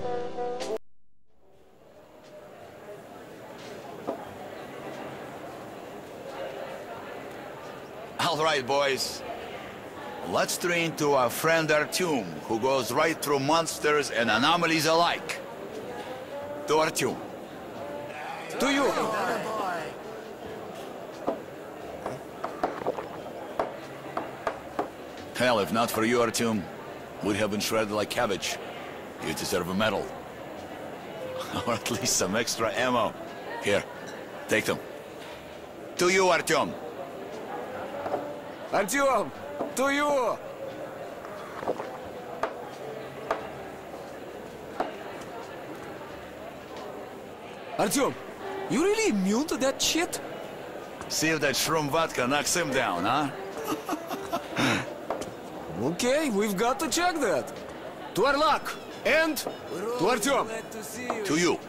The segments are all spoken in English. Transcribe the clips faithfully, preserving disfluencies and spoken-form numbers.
All right, boys. Let's train to our friend Artyom, who goes right through monsters and anomalies alike. To Artyom. To you! Hell, if not for you, Artyom, we'd have been shredded like cabbage. You deserve a medal. Or at least some extra ammo. Here, take them. To you, Artyom. Artyom! To you! Artyom, you really immune to that shit? See if that shroom vodka knocks him down, huh? Okay, we've got to check that. To our luck. And to Artyom. To you.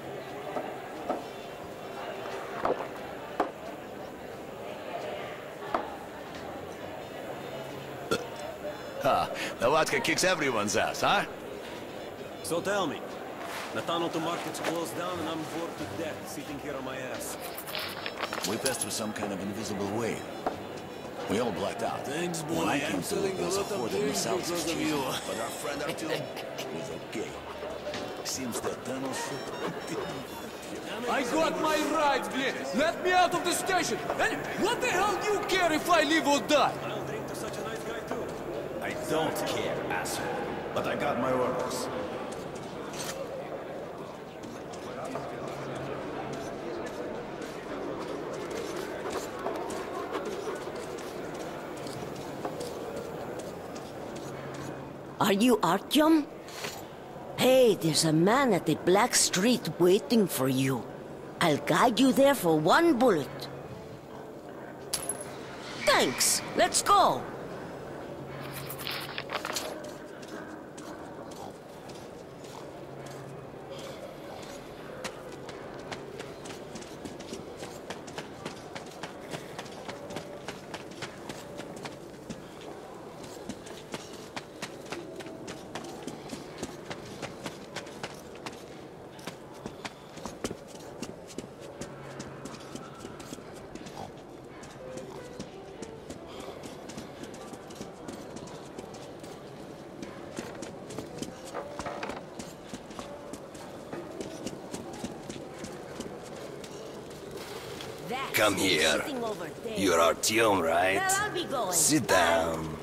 Huh, the vodka kicks everyone's ass, huh? So tell me, the tunnel to market's closed down and I'm bored to death sitting here on my ass. We passed through some kind of invisible way. We all blacked out. Thanks, boy. When I I'm came to, selling there was a a lot of horde of beer missiles because of exchanging, you. but our friend Artyom was okay. Seems the tunnel should... I got my rights, Glenn. Let me out of the station. And what the hell do you care if I live or die? I'll drink to such a nice guy too. I don't care, asshole. But I got my orders. Are you Artyom? Hey, there's a man at the Black Street waiting for you. I'll guide you there for one bullet. Thanks. Let's go. Come here. You're Artyom, right? Well, I'll be going. Sit down.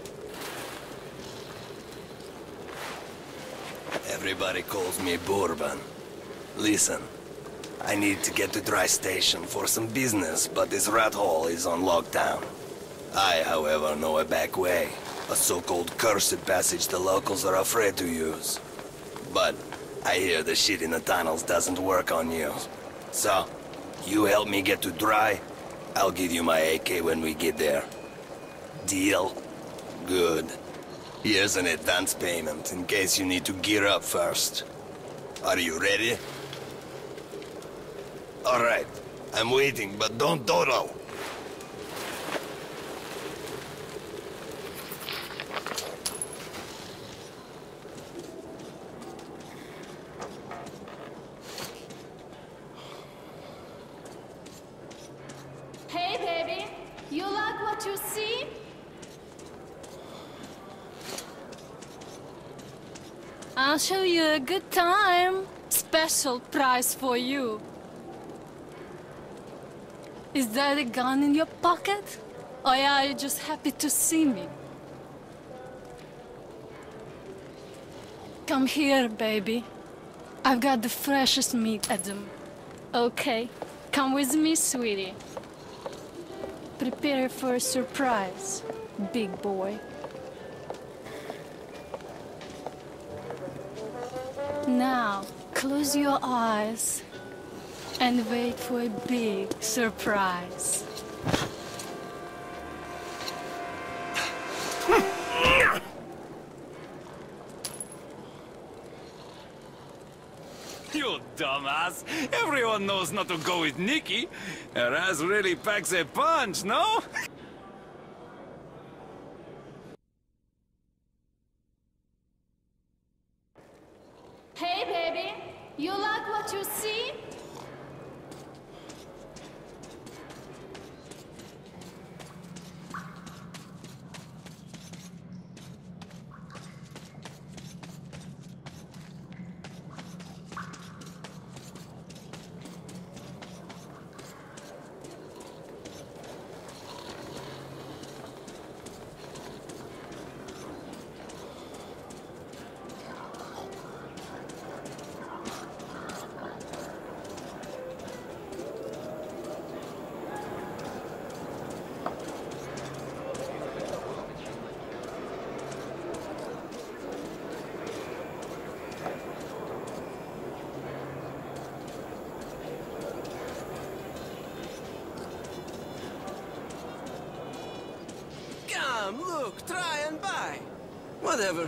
Everybody calls me Bourbon. Listen, I need to get to Dry Station for some business, but this rat hole is on lockdown. I, however, know a back way. A so-called cursed passage the locals are afraid to use. But I hear the shit in the tunnels doesn't work on you. So, you help me get to Dry, I'll give you my A K when we get there. Deal? Good. Here's an advance payment in case you need to gear up first. Are you ready? Alright, I'm waiting, but don't dawdle. Hey, baby. You like what you see? I'll show you a good time. Special price for you. Is that a gun in your pocket? Or are you just happy to see me? Come here, baby. I've got the freshest meat at them. Okay, come with me, sweetie. Prepare for a surprise, big boy. Now, close your eyes and wait for a big surprise. You dumbass! Everyone knows not to go with Nikki. Her ass really packs a punch, no? Hey, baby. You like what you see? Come, look, try and buy. Whatever.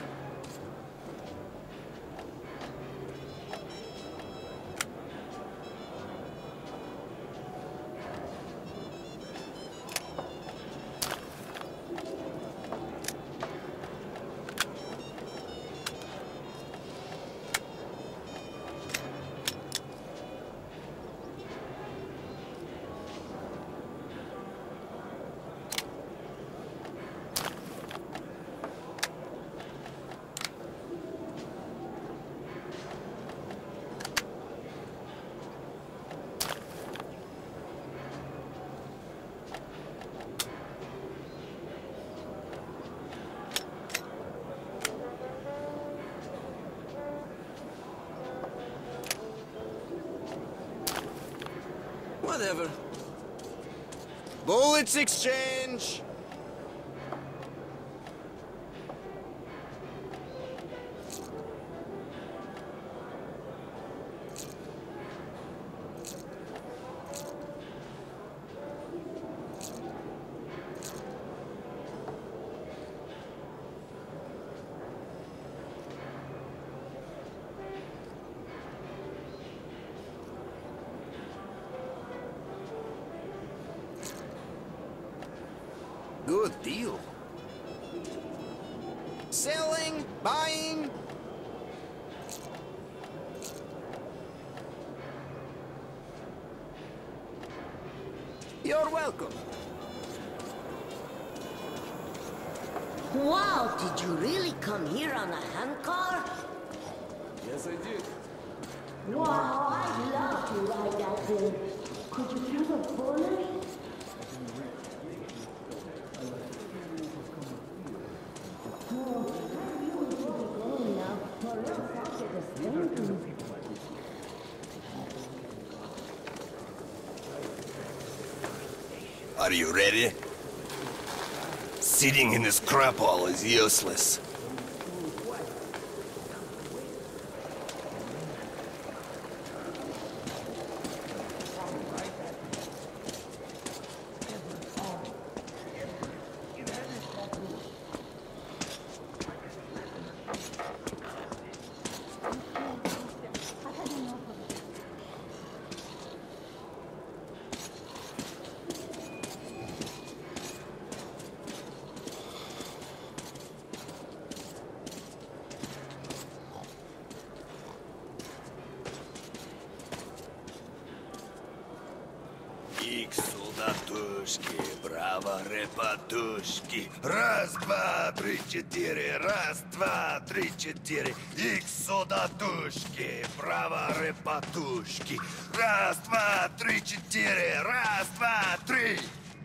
Whatever. Bullets exchange! Good deal. Selling, buying. You're welcome. Wow, did you really come here on a handcar? Yes, I did. Wow, I'd love to ride that thing. Could you feel the bullet? Are you ready? Sitting in this crap hole is useless. Их солдатушки, браво, репатушки. Раз, два, три, четыре. Раз, два, три, четыре. Их солдатушки, браво, репатушки. Раз, два, три, четыре. Раз, два, три.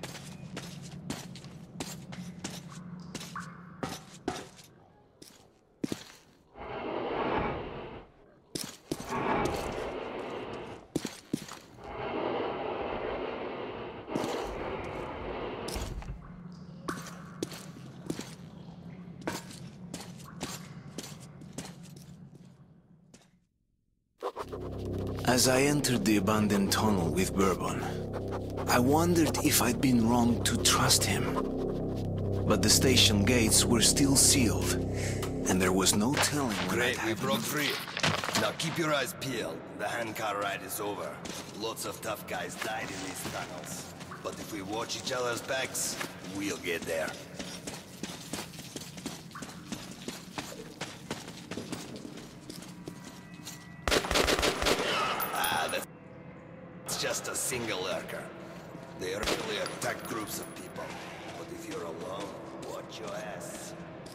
As I entered the abandoned tunnel with Bourbon, I wondered if I'd been wrong to trust him. But the station gates were still sealed, and there was no telling when Great, I'd we have- broke free. Now keep your eyes peeled. The handcar ride is over. Lots of tough guys died in these tunnels. But if we watch each other's backs, we'll get there. just a single lurker. They rarely attack groups of people. But if you're alone, watch your ass.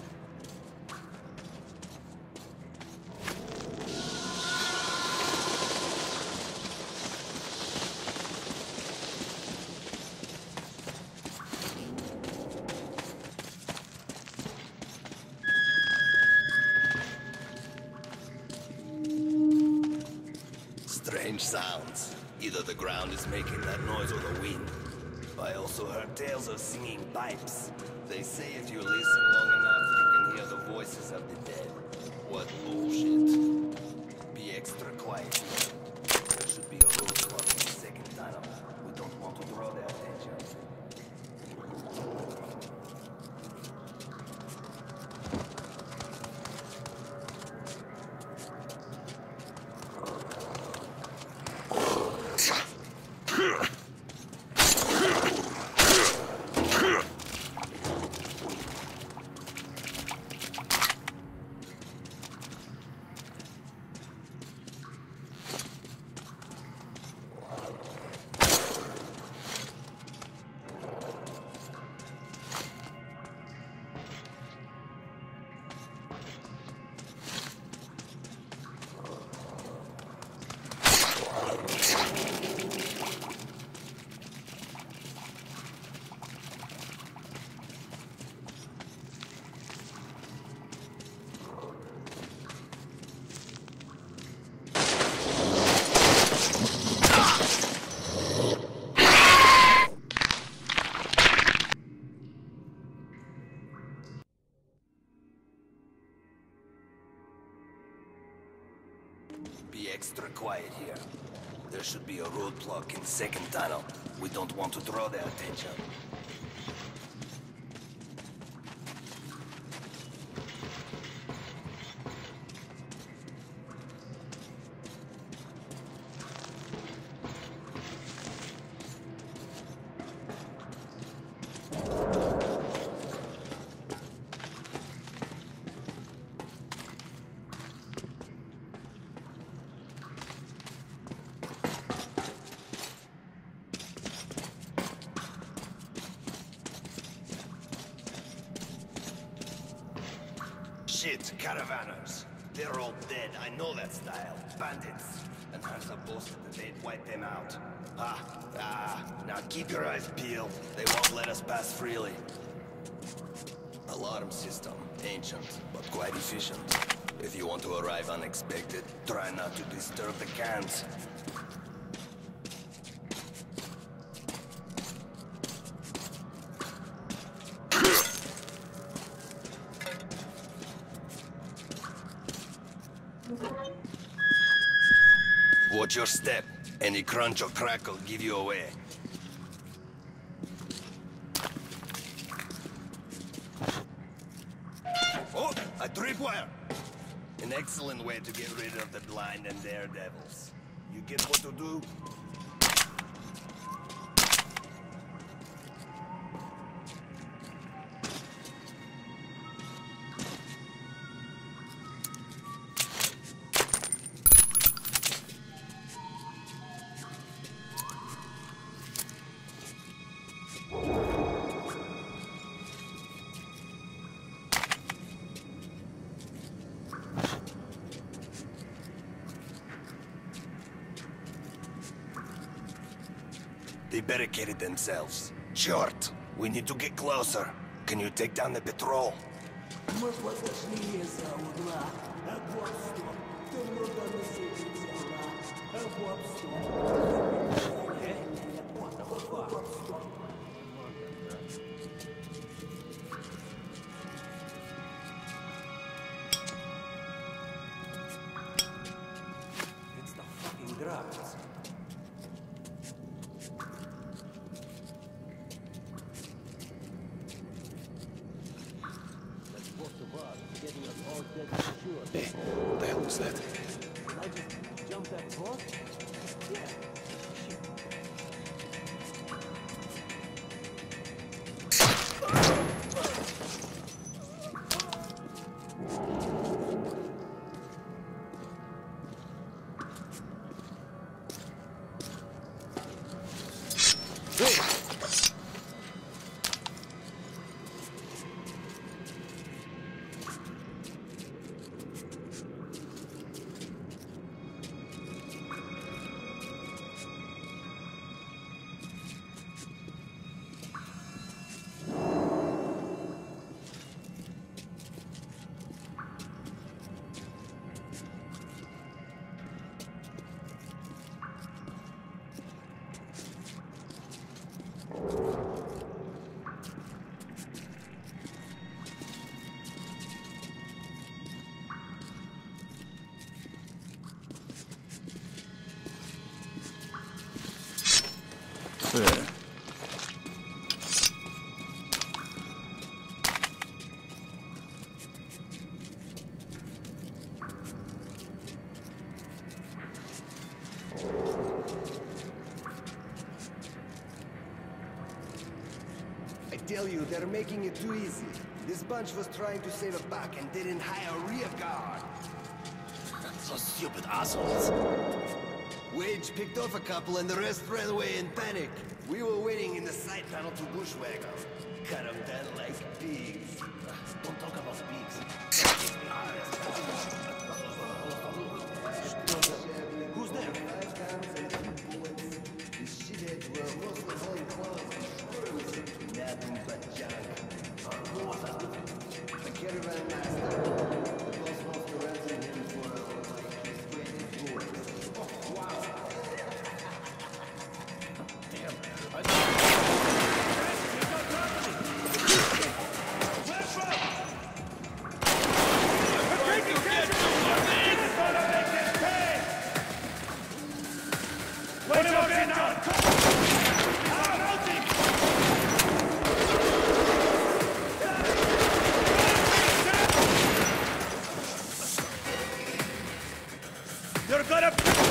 Strange sounds. Either the ground is making that noise or the wind. I also heard tales of singing pipes. They say if you listen long enough, you can hear the voices of the dead. What bullshit. Be extra quiet here. There should be a roadblock in the second tunnel. We don't want to draw their attention. Be extra quiet here. There should be a roadblock in the second tunnel. We don't want to draw their attention. Shit, caravanners. They're all dead, I know that style. Bandits. And Hansa boasted that they'd wipe them out. Ah, ah, now keep your eyes peeled. They won't let us pass freely. Alarm system. Ancient, but quite efficient. If you want to arrive unexpected, try not to disturb the cans. Watch your step. Any crunch or crack will give you away. Oh, a tripwire! An excellent way to get rid of the blind and daredevils. You get what to do? They barricaded themselves. Short, we need to get closer. Can you take down the patrol? It's the fucking drugs. Hey, what the hell was that? I just jumped that cross? Yeah. I tell you, they're making it too easy. This bunch was trying to save a buck and didn't hire a rear guard. So stupid assholes. Wage picked off a couple and the rest ran away in panic. We were waiting in the side tunnel to Bushwhacker. Cut them down like pigs. Don't talk about pigs. Who's there? These shitheads were mostly hauling clothes and nothing but junk. The caravan master. The boss wants to ransom him for like his crazy boys. Oh, wow. You're gonna...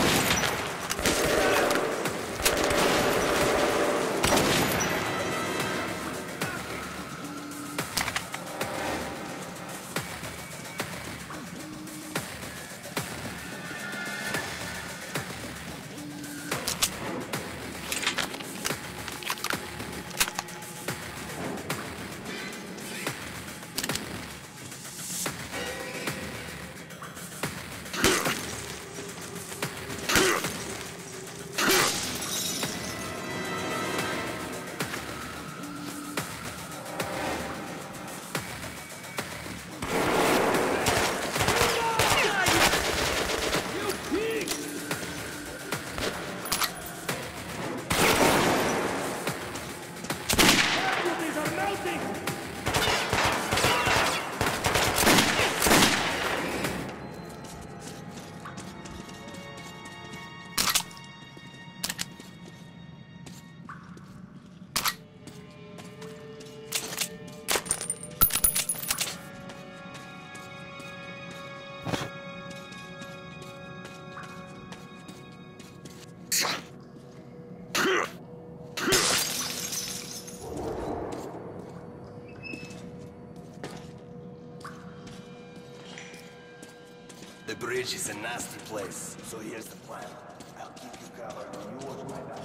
The bridge is a nasty place, so here's the plan. I'll keep you covered and you watch my back.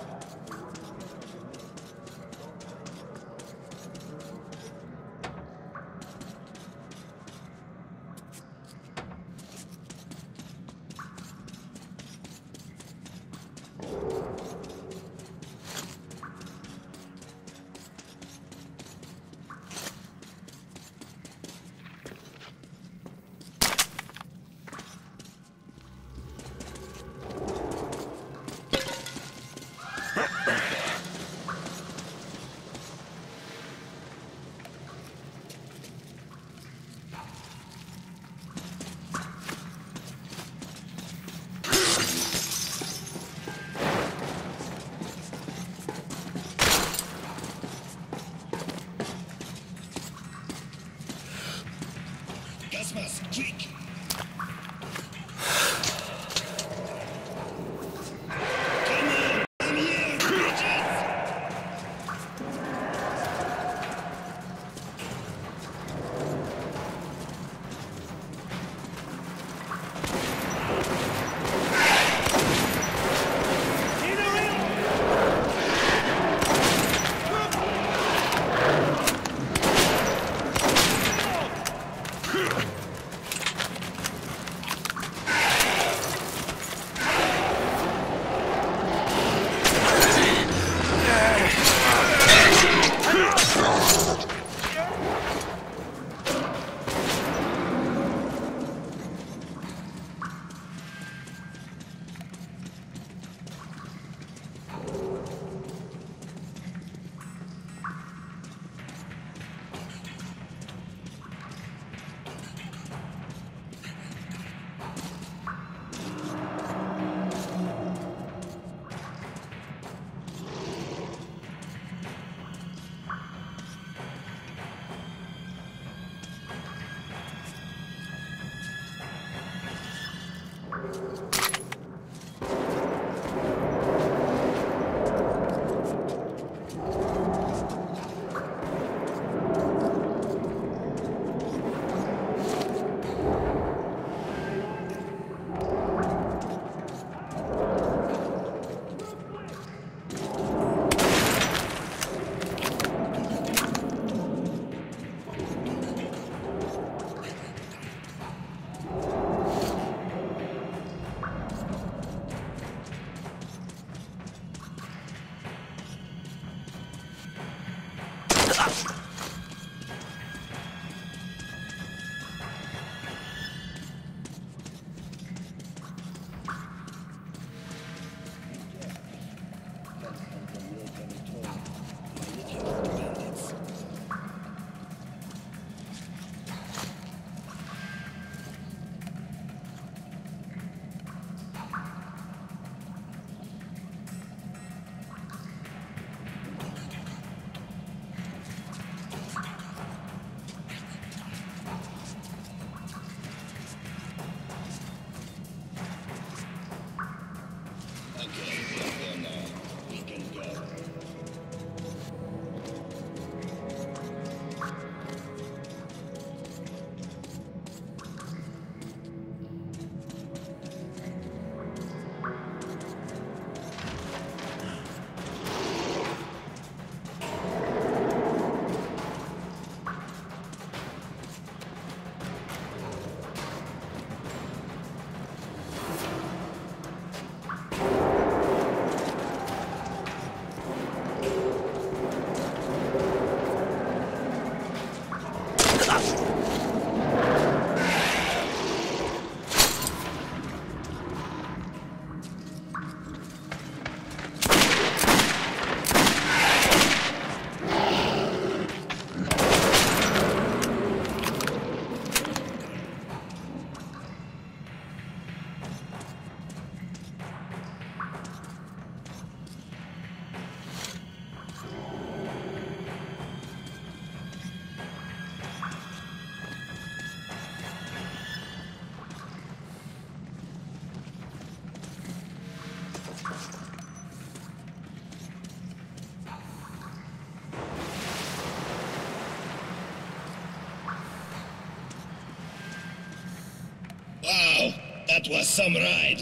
Wow, that was some ride.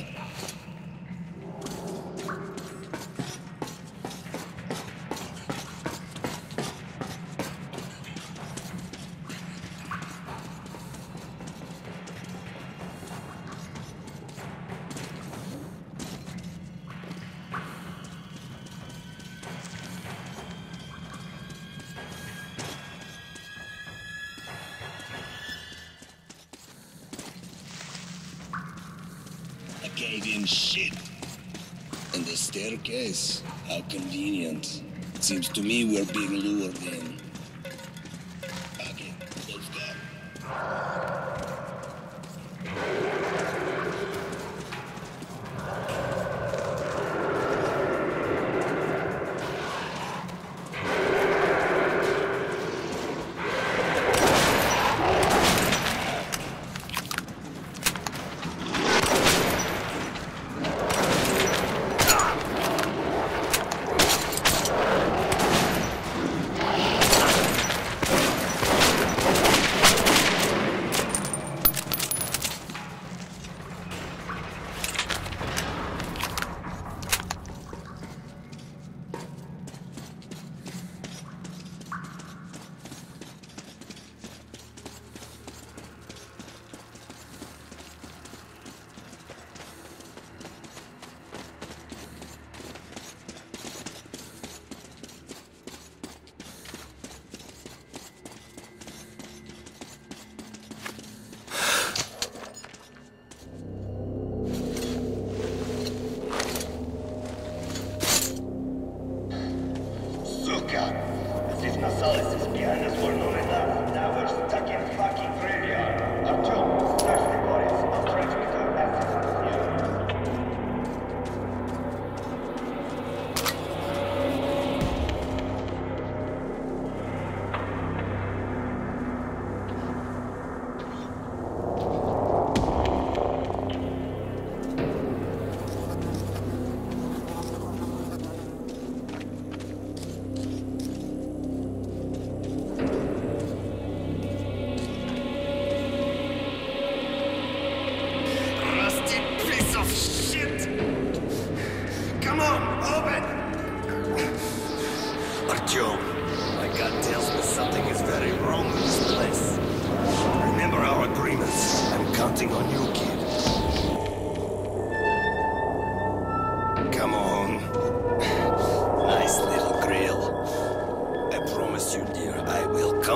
Gave him shit. And the staircase? How convenient. It seems to me we're being lured in. Okay, let's go.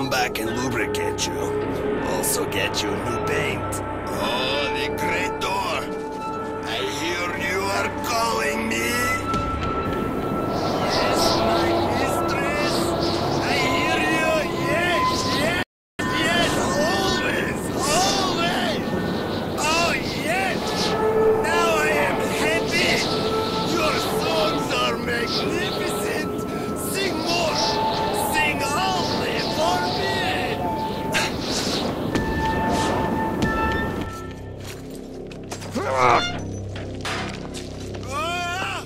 come back and lubricate you. Also get you new paint. Oh, the great door. I hear you are calling me. Yes, my mistress. I hear you. Yes, yes, yes. Always, always. Oh, yes. Now I am happy. Your songs are magnificent. Sing more. Sing only for me. Ah!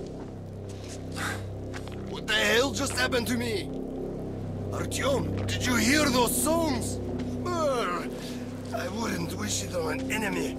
What the hell just happened to me? Artyom, did you hear those songs? Brr, I wouldn't wish it on an enemy.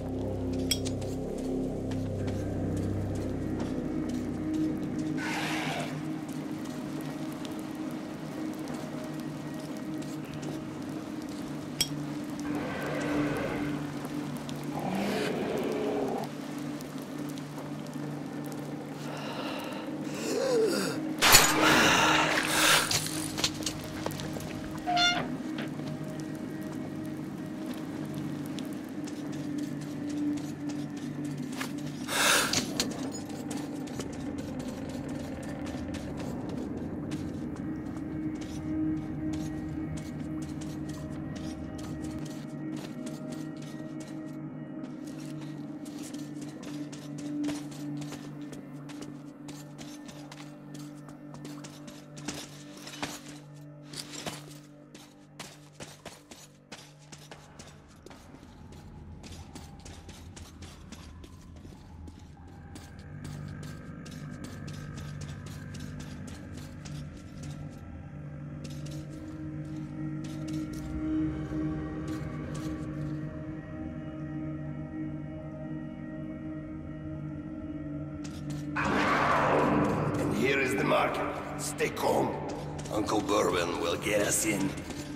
Here is the market. Stay calm. Uncle Bourbon will get us in.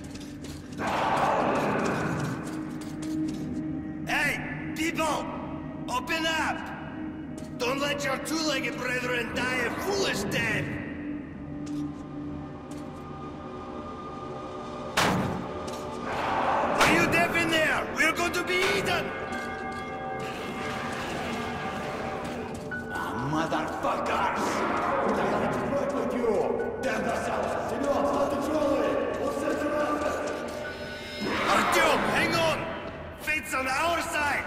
Hey, people! Open up! Don't let your two-legged brethren die a foolish death! Are you deaf in there? We're going to be eaten! Motherfuckers! Artyom, hang on! Fate's on our side!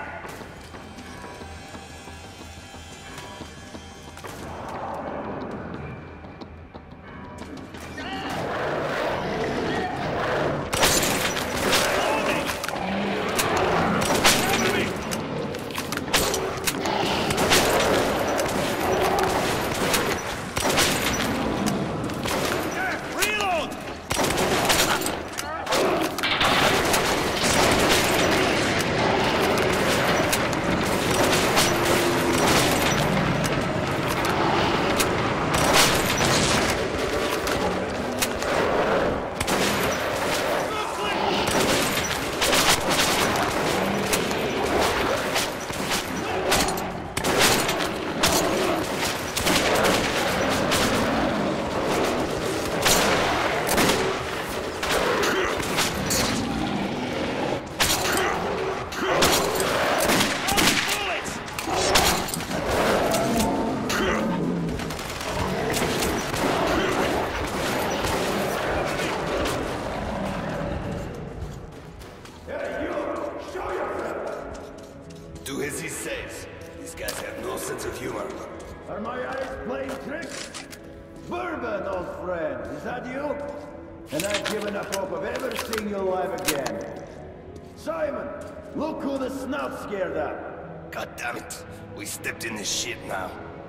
Do as he says. These guys have no sense of humor. Are my eyes playing tricks? Bourbon, old friend, is that you? And I've given up hope of ever seeing you alive again. Simon, look who the snout scared up. God damn it. We stepped in this shit now.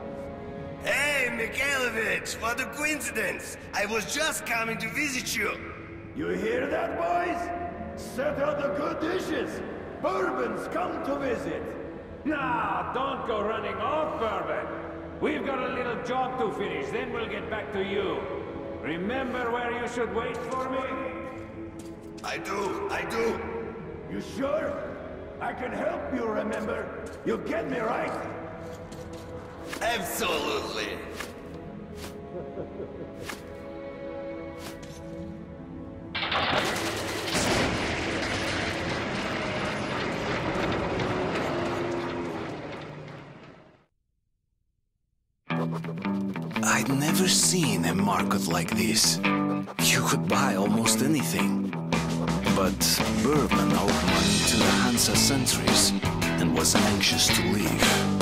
Hey, Mikhailovich, what a coincidence. I was just coming to visit you. You hear that, boys? Set out the good dishes. Bourbon's come to visit. Nah, don't go running off, Bourbon. We've got a little job to finish, then we'll get back to you. Remember where you should wait for me? I do, I do. You sure? I can help you remember. You get me, right? Absolutely. I'd never seen a market like this. You could buy almost anything. But Bourbon owed money to the Hansa sentries and was anxious to leave.